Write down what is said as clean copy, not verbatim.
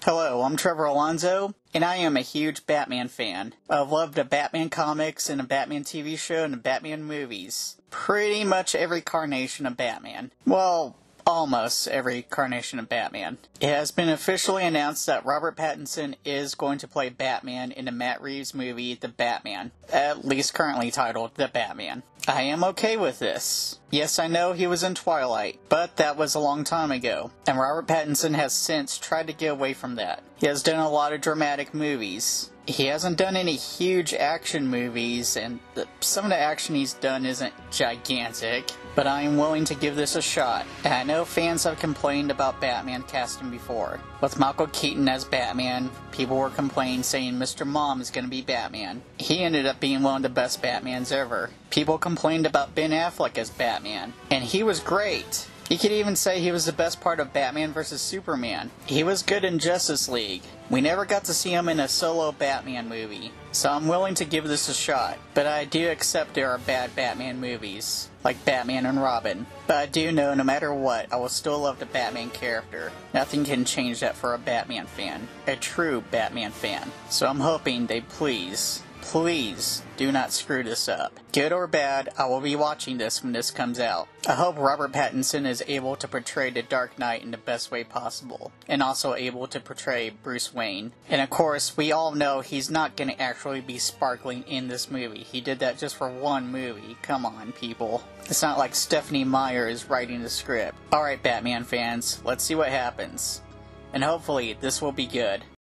Hello, I'm Trevor Alonso, and I am a huge Batman fan. I've loved the Batman comics and the Batman TV show and the Batman movies. Pretty much every carnation of Batman. Well, almost every carnation of Batman. It has been officially announced that Robert Pattinson is going to play Batman in the Matt Reeves movie, The Batman. At least currently titled The Batman. I am okay with this. Yes, I know he was in Twilight, but that was a long time ago, and Robert Pattinson has since tried to get away from that. He has done a lot of dramatic movies. He hasn't done any huge action movies, and some of the action he's done isn't gigantic, but I am willing to give this a shot. And I know fans have complained about Batman casting before. With Michael Keaton as Batman, people were complaining saying Mr. Mom is going to be Batman. He ended up being one of the best Batmans ever. People complained about Ben Affleck as Batman, and he was great. You could even say he was the best part of Batman vs. Superman. He was good in Justice League. We never got to see him in a solo Batman movie, so I'm willing to give this a shot. But I do accept there are bad Batman movies, like Batman and Robin. But I do know no matter what, I will still love the Batman character. Nothing can change that for a Batman fan. A true Batman fan. So I'm hoping they please do not screw this up. Good or bad, I will be watching this when this comes out. I hope Robert Pattinson is able to portray the Dark Knight in the best way possible, and also able to portray Bruce Wayne. And of course, we all know he's not going to actually be sparkling in this movie. He did that just for one movie. Come on, people. It's not like Stephanie Meyer is writing the script. Alright, Batman fans, let's see what happens. And hopefully, this will be good.